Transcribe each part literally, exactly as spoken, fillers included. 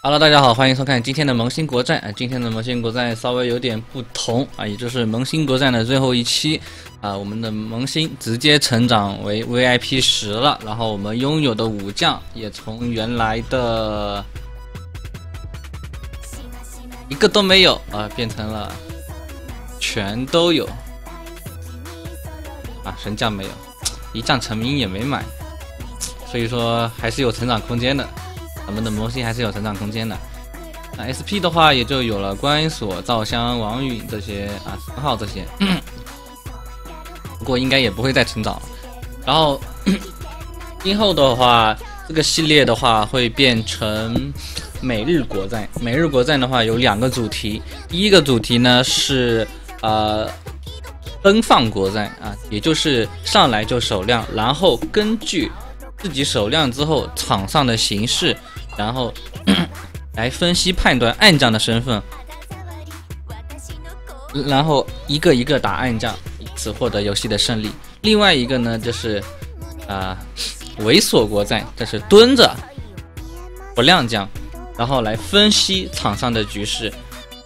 Hello，大家好，欢迎收看今天的萌新国战。啊，今天的萌新国战稍微有点不同啊，也就是萌新国战的最后一期啊，我们的萌新直接成长为 V I P 十了，然后我们拥有的武将也从原来的一个都没有啊，变成了全都有啊，神将没有，一将成名也没买，所以说还是有成长空间的。 咱们的萌新还是有成长空间的。那 S P 的话，也就有了观音锁、稻香、王允这些啊，神号这些。不过应该也不会再成长了。然后今后的话，这个系列的话会变成每日国战。每日国战的话有两个主题，第一个主题呢是呃奔放国战啊，也就是上来就首亮，然后根据自己首亮之后场上的形势，然后来分析判断暗将的身份，然后一个一个打暗将，以此获得游戏的胜利。另外一个呢就是啊、呃、猥琐国战，这是蹲着不亮将，然后来分析场上的局势，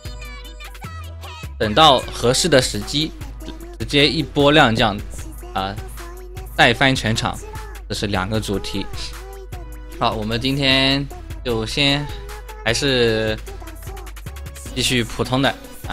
等到合适的时机直接一波亮将啊、呃、带翻全场。 这是两个主题。好，我们今天就先还是继续普通的啊。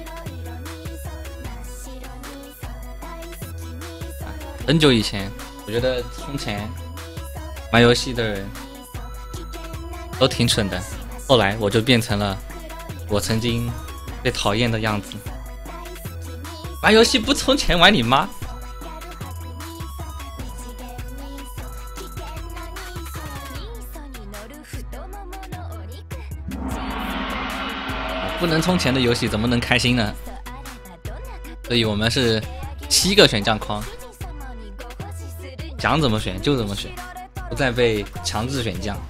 很久以前，我觉得从前玩游戏的人都挺蠢的，后来我就变成了我曾经最讨厌的样子。玩游戏不充钱，玩你妈！ 不能充钱的游戏怎么能开心呢？所以我们是七个选将框，想怎么选就怎么选，不再被强制选将。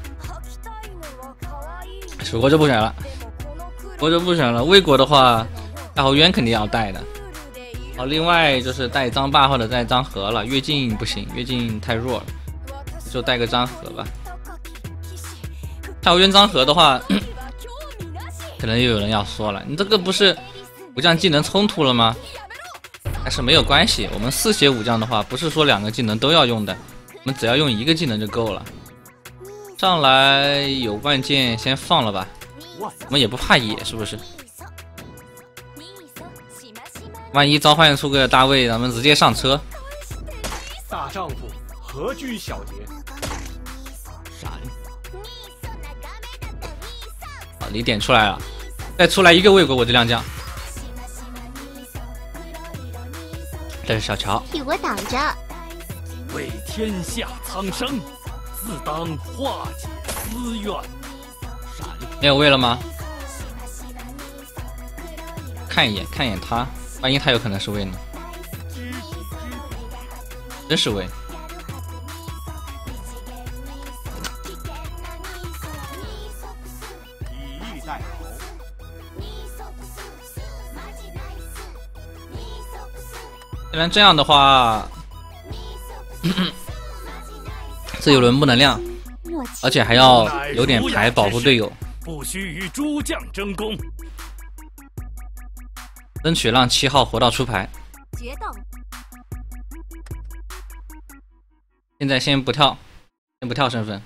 蜀国就不选了，我就不选了。魏国的话，大后渊肯定要带的。好，另外就是带张霸或者带张合了，越境不行，越境太弱了，就带个张合吧。大后渊张合的话。可能又有人要说了，你这个不是武将技能冲突了吗？但是没有关系，我们四血武将的话，不是说两个技能都要用的，我们只要用一个技能就够了。上来有万剑先放了吧，我们也不怕野，是不是？万一召唤出个大卫，咱们直接上车。 大丈夫何惧小节？闪！ 你点出来了，再出来一个魏国我就亮将。这是小乔， 替我挡着。 为天下苍生，自当化解私怨。闪！ 没有魏了吗？看一眼，看一眼他，万一他有可能是魏呢？真是魏。 既然这样的话，这一轮不能亮，而且还要有点牌保护队友， 不须与诸将争功， 争取让七号活到出牌。 决斗。 现在先不跳，先不跳身份。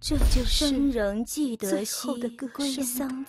这就是生人记得后的归丧。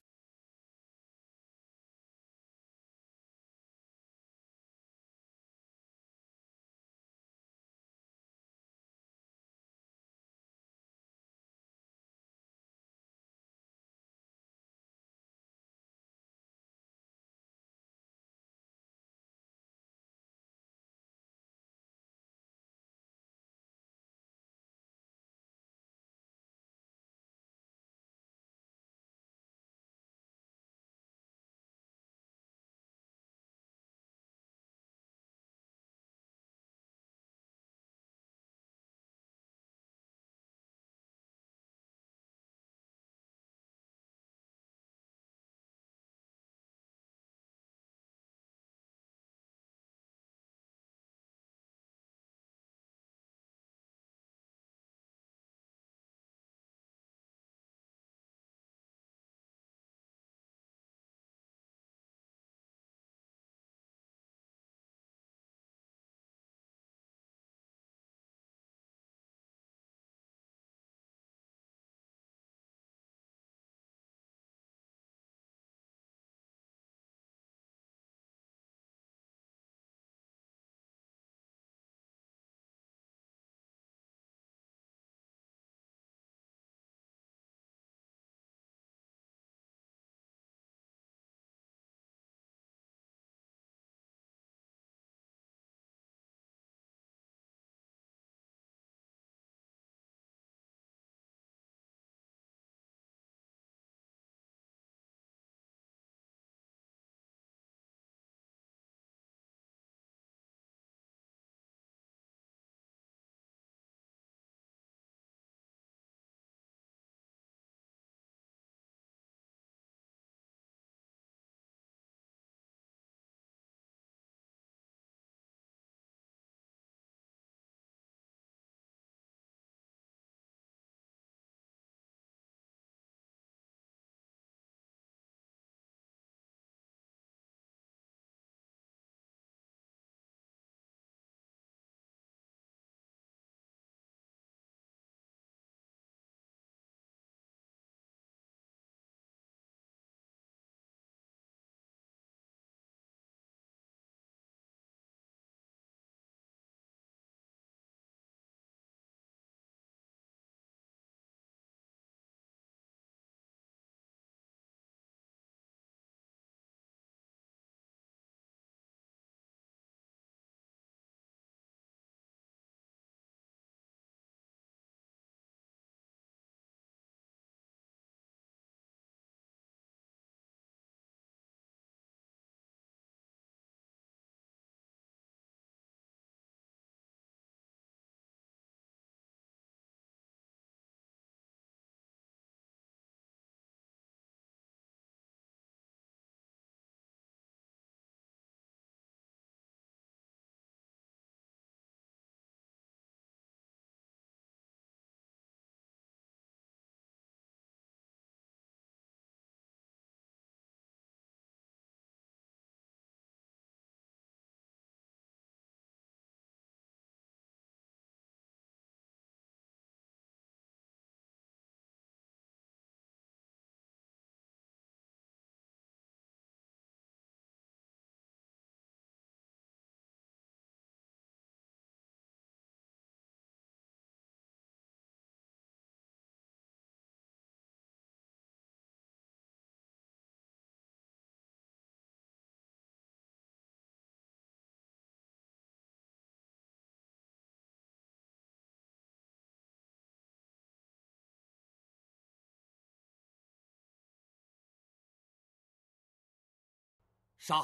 杀！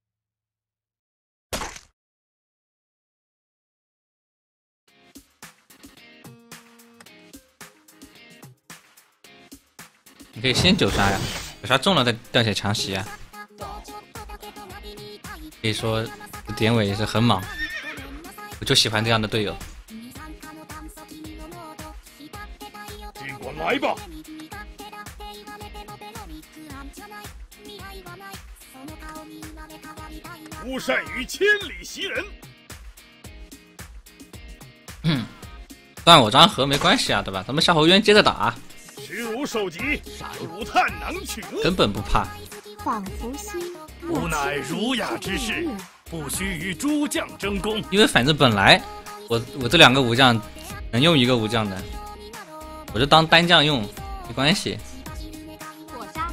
你可以先九杀呀，九杀中了再掉血强袭啊。可以说典韦也是很莽，我就喜欢这样的队友。 尽管来吧！不善于千里袭人。 嗯，断我张合没关系啊，对吧？咱们夏侯渊接着打。 如受击，闪如探囊取物， 根本不怕。 仿佛心无乃儒雅之士，不须与诸将争功。 因为反正本来我我这两个武将能用一个武将的，我就当单将用，没关系。 火杀。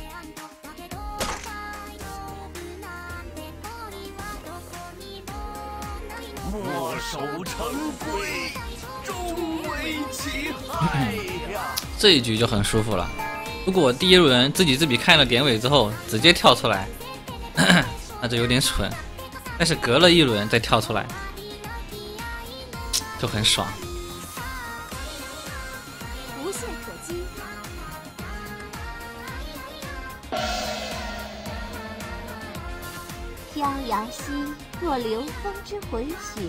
墨守成规，终为其害呀！ 这一局就很舒服了。如果我第一轮自己这笔看了典韦之后直接跳出来，那就有点蠢。但是隔了一轮再跳出来，就很爽。 无懈可击。飘摇兮若流风之回雪。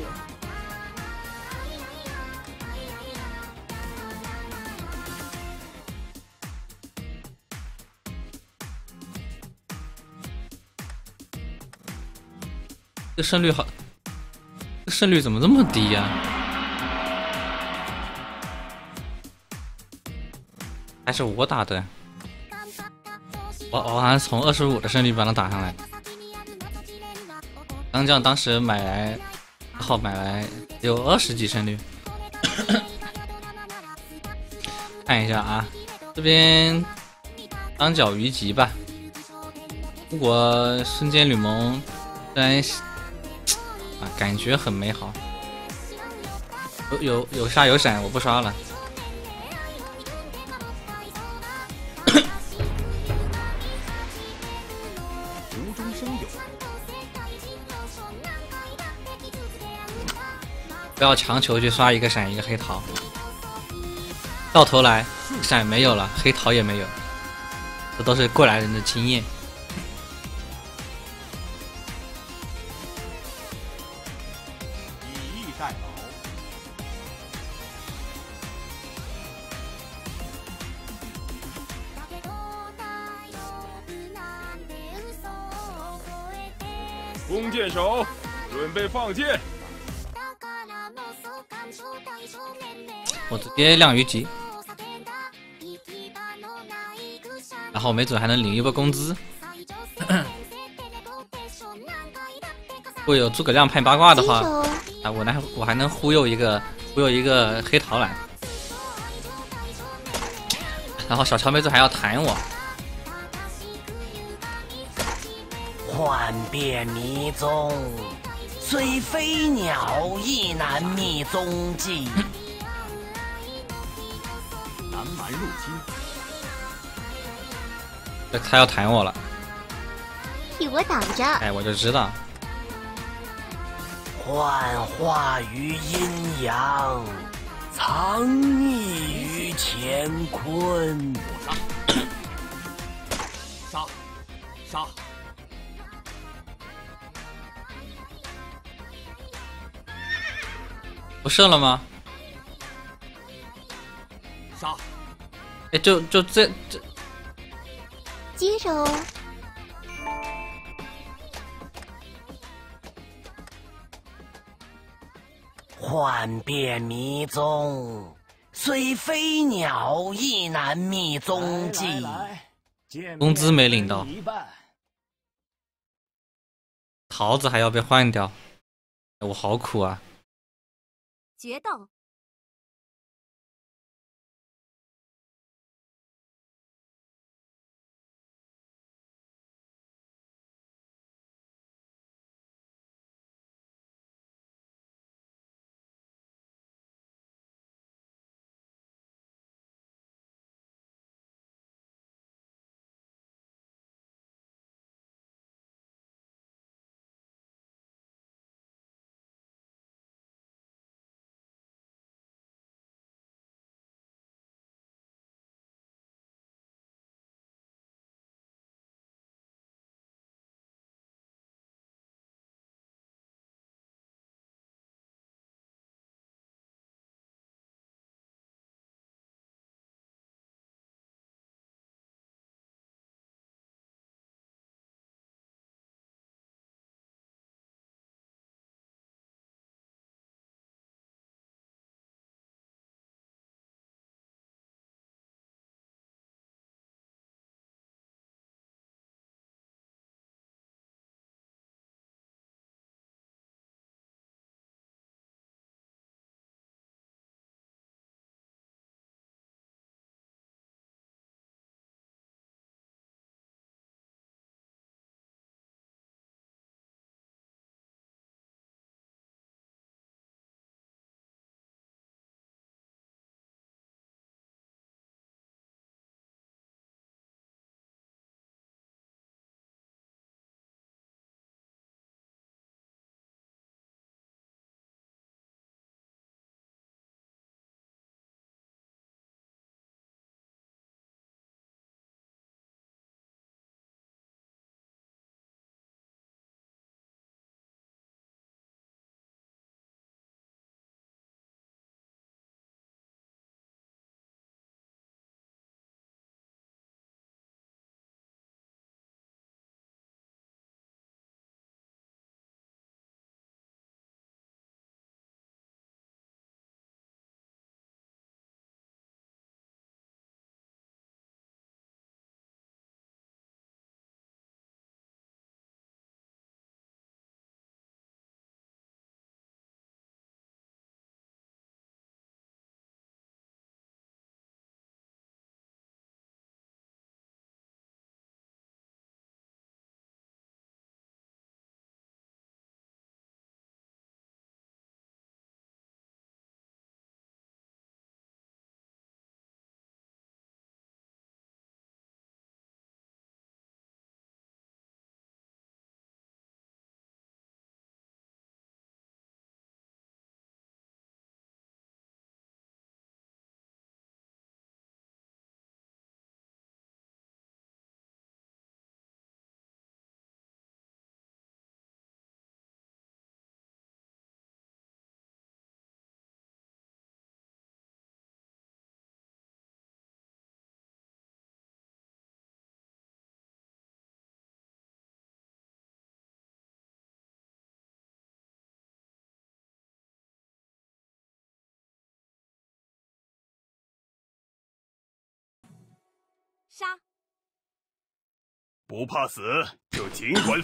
这胜率好，这胜率怎么这么低呀、还是我打的，我我好像从二十五的胜率把它打上来。当将当时买来，号买来有二十几胜率。看一下啊，这边当角虞姬吧。如果瞬间吕蒙虽然啊感觉很美好，有有有杀有闪，我不刷了。 无中生有。 不要强求去刷一个闪一个黑桃，到头来闪没有了，黑桃也没有，这都是过来人的经验。 以逸待劳。弓箭手，准备放箭。 我直接亮虞姬，然后没准还能领一波工资。如果有诸葛亮派八卦的话，啊，我还我还能忽悠一个忽悠一个黑桃来，然后小乔没准还要弹我。 幻变迷踪，虽飞鸟亦难觅踪迹。 南蛮入侵， 他要弹我了， 替我挡着。 哎，我就知道。 幻化于阴阳，藏匿于乾坤。 杀杀！ 不射了吗？ 杀！ 哎，就就这这。 接着哦。 幻变迷踪，虽飞鸟亦难觅踪迹。 工资没领到，桃子还要被换掉，我好苦啊！ 决斗。 杀。 不怕死就尽管。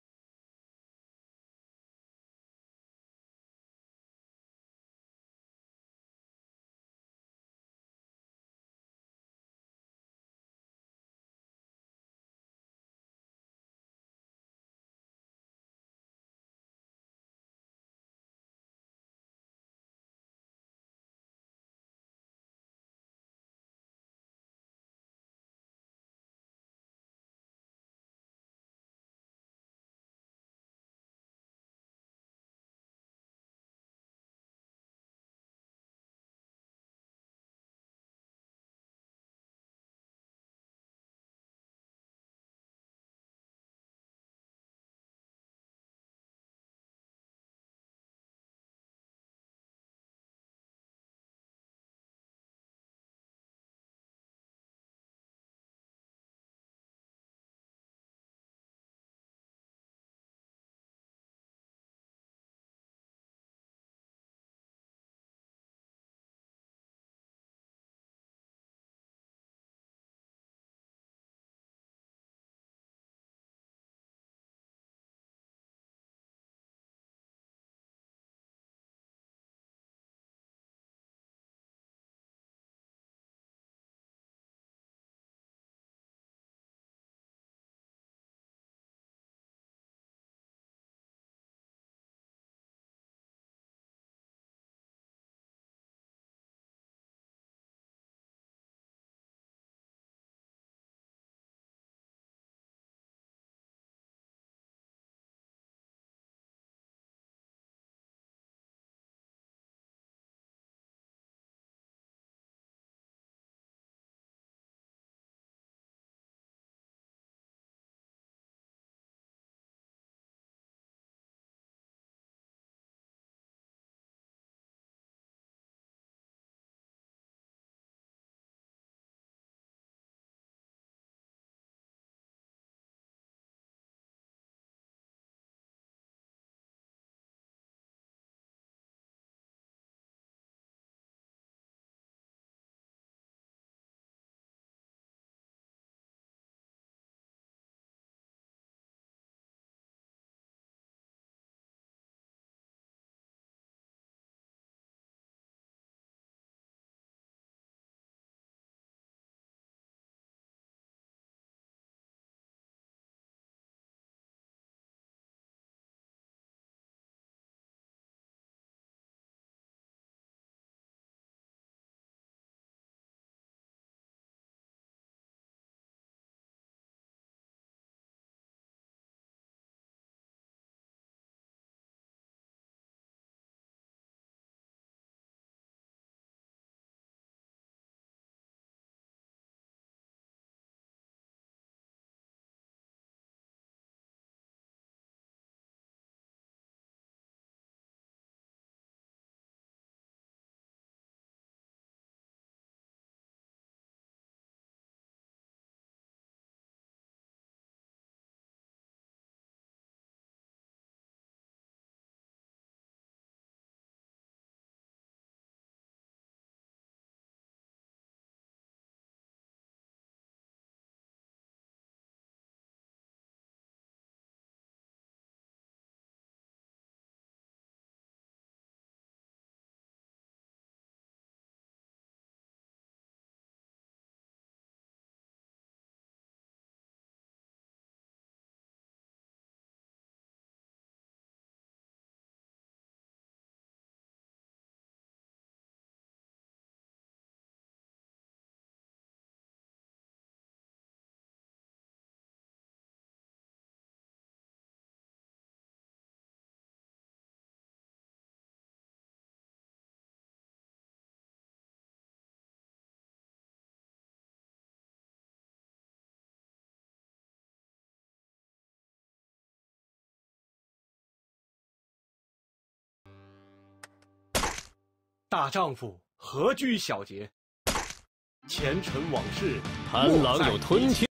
大丈夫何拘小节？前尘往事， 贪狼有吞天。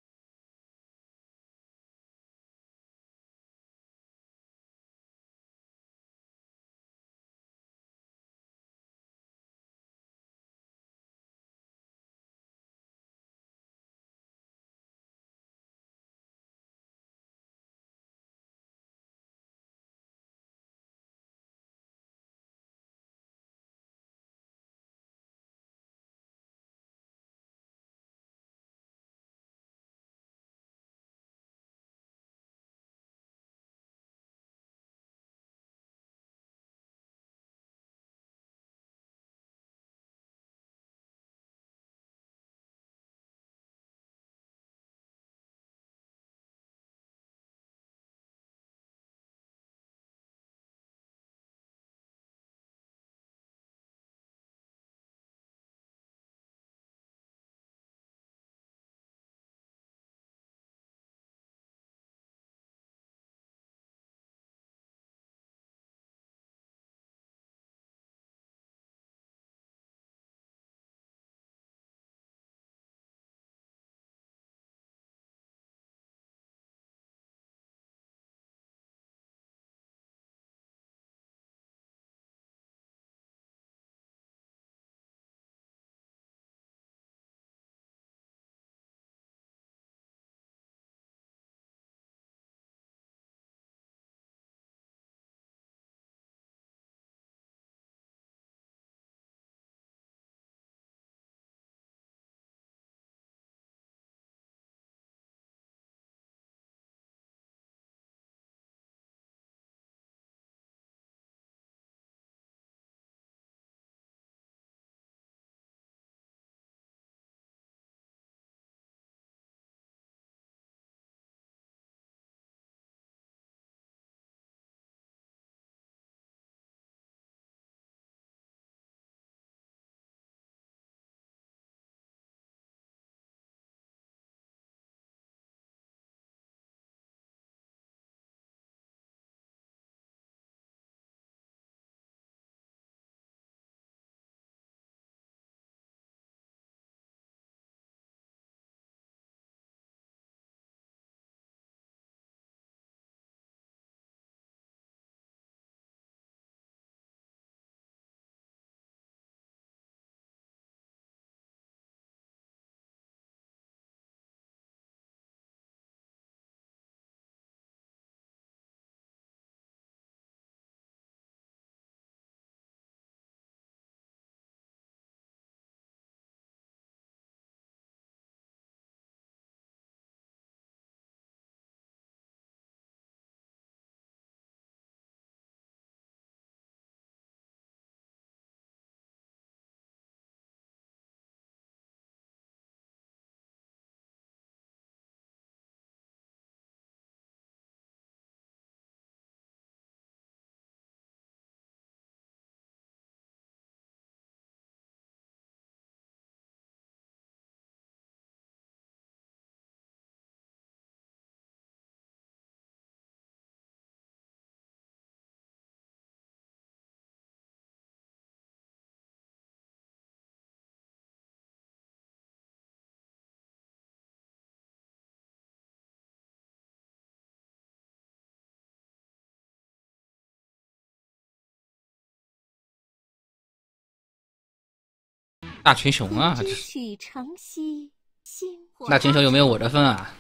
大群雄啊！这是曲长溪，星火大群雄有没有我的份啊？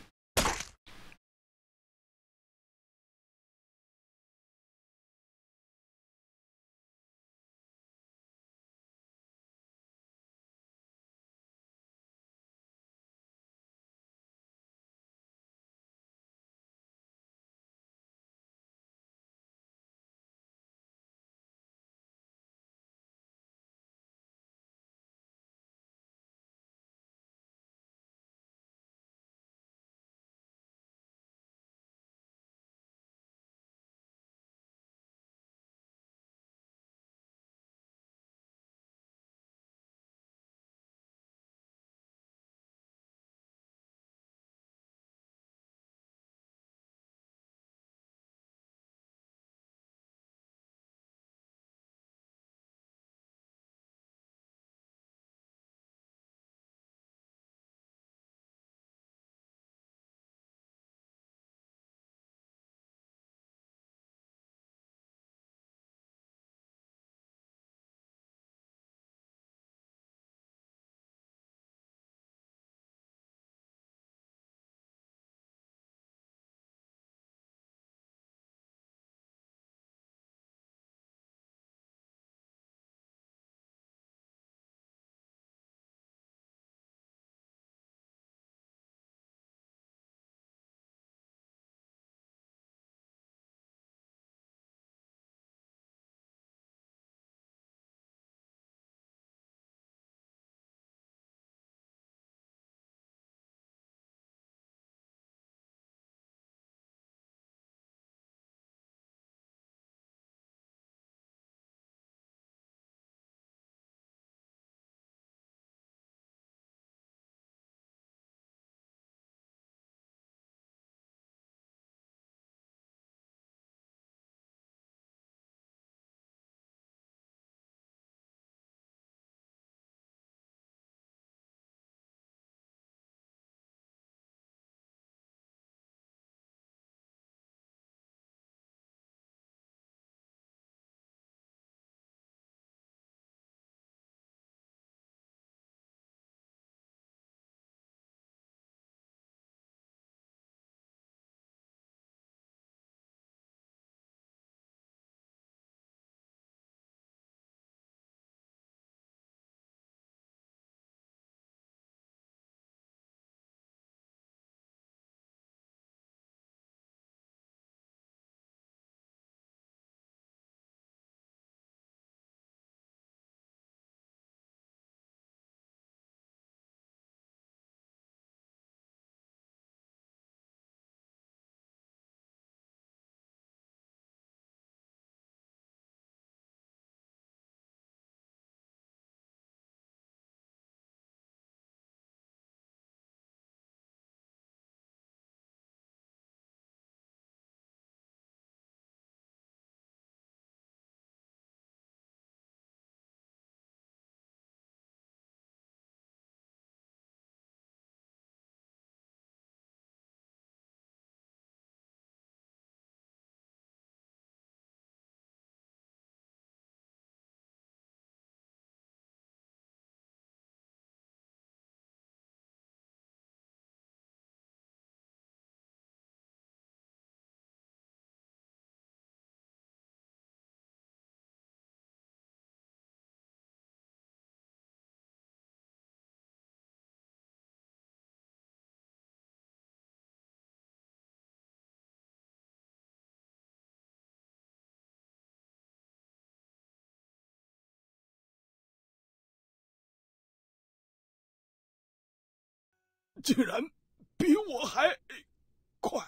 竟然比我还快！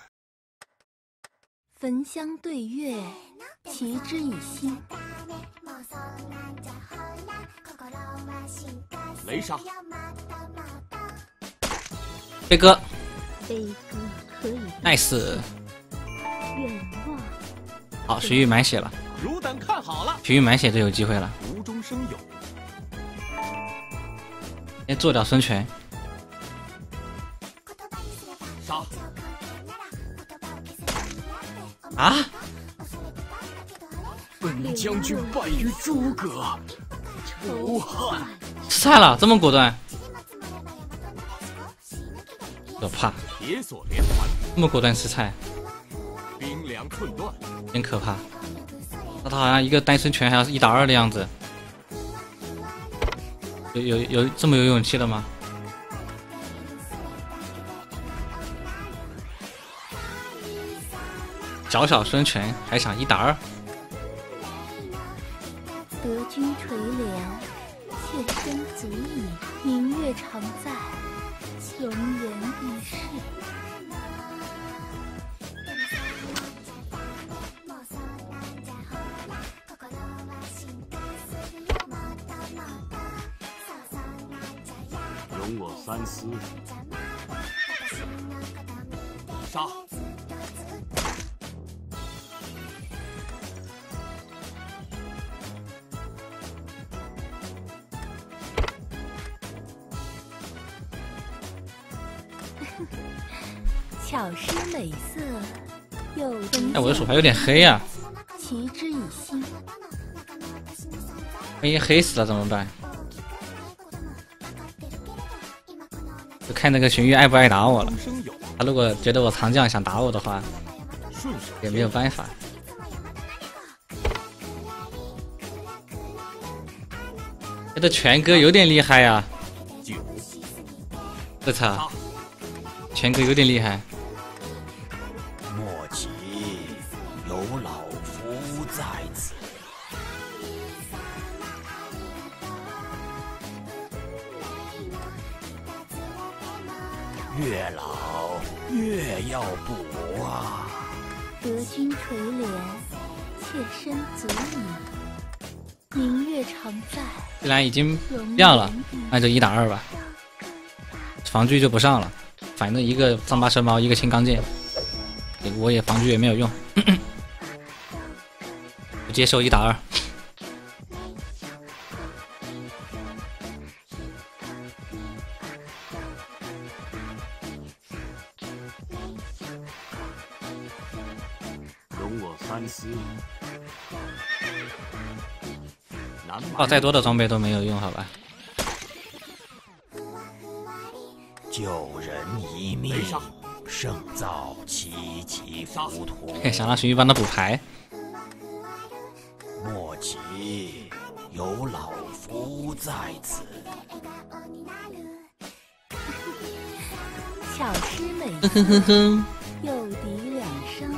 焚香对月，齐之以心。 雷莎， 飞哥悲歌可以 ，nice， 愿望。 好，徐玉满血了， 汝等看好了， 徐玉满血就有机会了。 无中生有。 先做掉孙权。 杀！ 啊！ 本将军败于诸葛，仇恨吃菜了，这么果断，可怕！ 铁索连环， 这么果断吃菜， 冰凉寸断， 真可怕。那他好像一个单身拳还要一打二的样子，有有有这么有勇气的吗？小小生拳还想一打二？ 德军垂怜，妾身足矣。明月常在，容颜易逝。 容我三思。杀！ 巧施美色，诱人。 哎，我的手牌有点黑呀、啊， 齐之以心。 万一黑死了怎么办？就看那个荀彧爱不爱打我了。他如果觉得我藏将想打我的话，也没有办法。这个拳哥有点厉害呀、啊！我操，拳哥有点厉害。 莫急，有老夫在此。越老越要补啊！ 德军垂怜，妾身足矣。明月常在。 既然已经亮了，那就一打二吧。防具就不上了，反正一个藏巴蛇矛，一个青钢剑，我也防具也没有用，不接受一打二。 容我三思。 哦，再多的装备都没有用，好吧。 救人一命，胜造七级浮屠。 想让荀彧帮他补牌。 莫急，有老夫在此。 巧施美哼哼哼哼， 诱敌两生。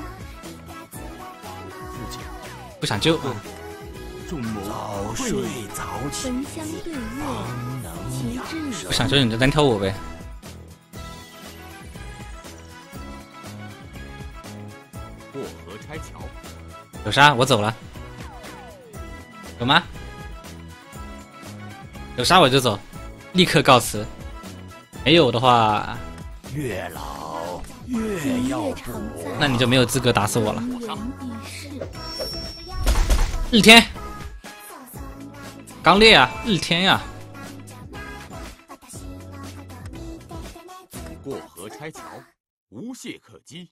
不想救。 早睡早起， 焚香对月，齐之以心。 不想救你就单挑我呗。 过河拆桥。 有杀，我走了。有吗？有杀我就走，立刻告辞。没有的话， 越老越要补。 那你就没有资格打死我了。日天，刚烈啊，日天呀、啊！ 过河拆桥，无懈可击。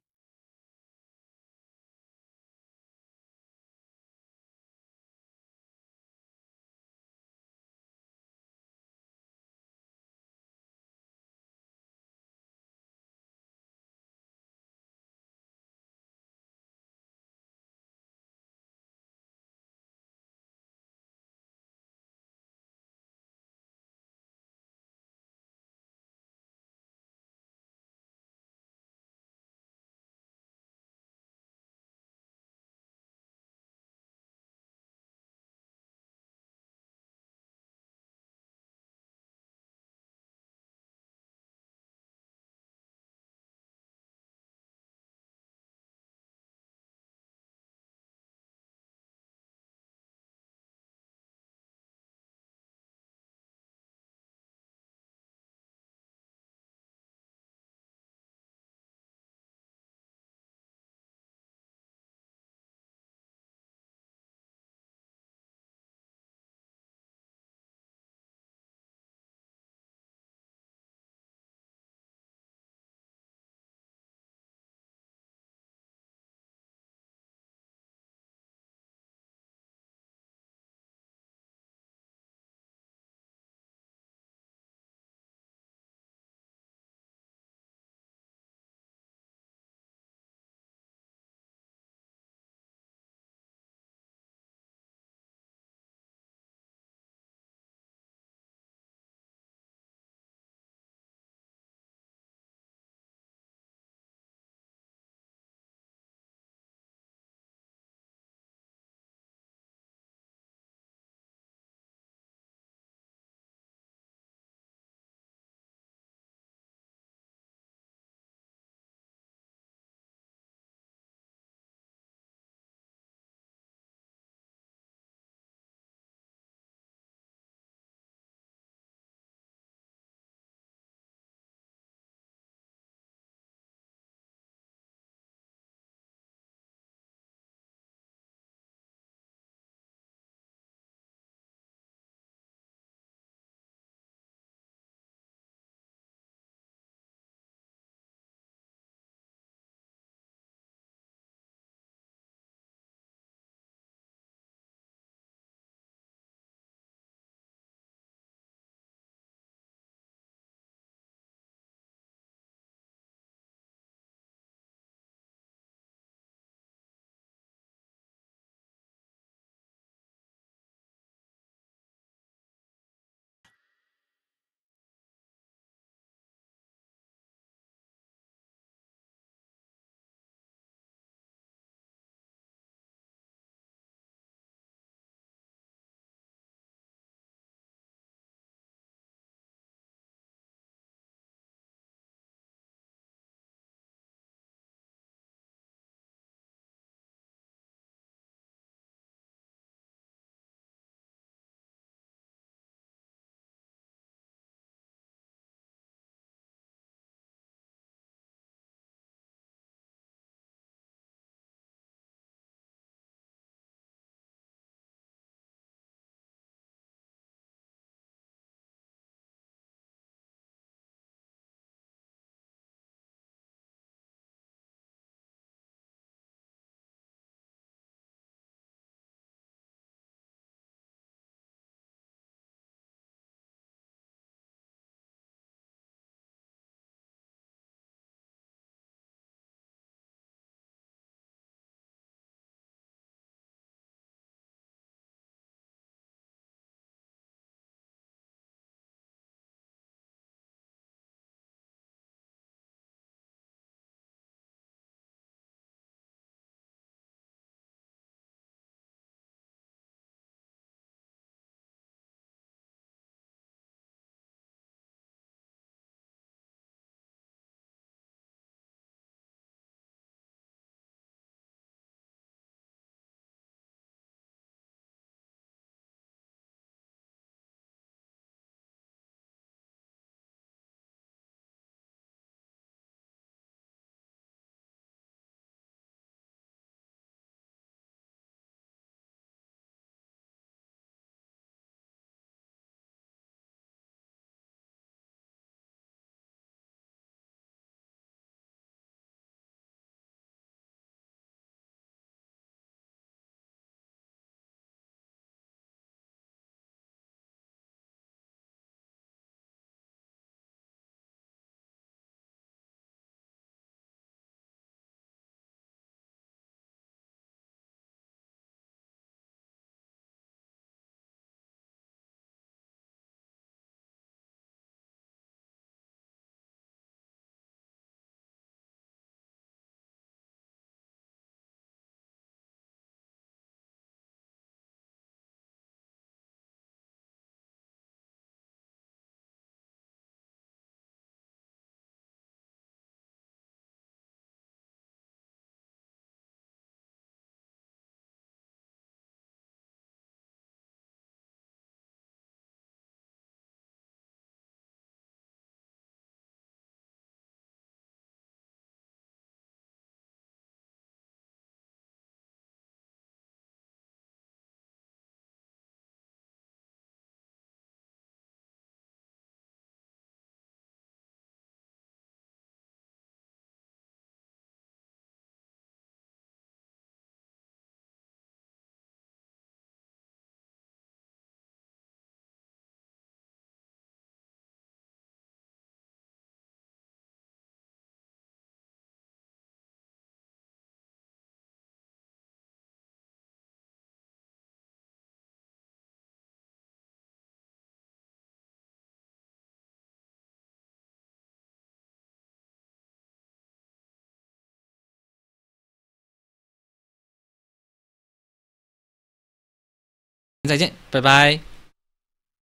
再见，拜拜。